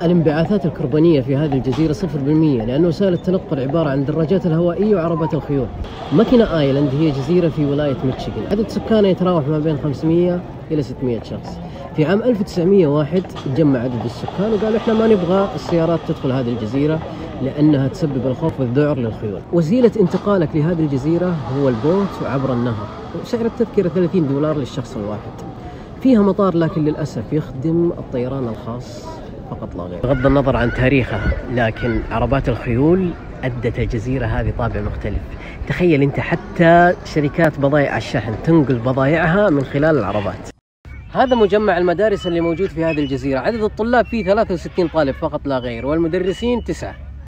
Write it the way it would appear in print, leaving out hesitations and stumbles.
الانبعاثات الكربونية في هذه الجزيرة 0%، لأن وسائل التنقل عبارة عن الدراجات الهوائية وعربات الخيول. ماكينا آيلاند هي جزيرة في ولاية ميشيغان، عدد سكانها يتراوح ما بين 500 إلى 600 شخص. في عام 1901 تجمع عدد السكان وقالوا إحنا ما نبغى السيارات تدخل هذه الجزيرة لأنها تسبب الخوف والذعر للخيول. وسيلة انتقالك لهذه الجزيرة هو البوت عبر النهر، وسعر التذكرة $30 للشخص الواحد. فيها مطار لكن للأسف يخدم الطيران الخاص فقط لا غير. بغض النظر عن تاريخها، لكن عربات الخيول أدت الجزيرة هذه طابع مختلف. تخيل أنت حتى شركات بضائع الشحن تنقل بضائعها من خلال العربات. هذا مجمع المدارس اللي موجود في هذه الجزيرة، عدد الطلاب فيه 63 طالب فقط لا غير، والمدرسين 9.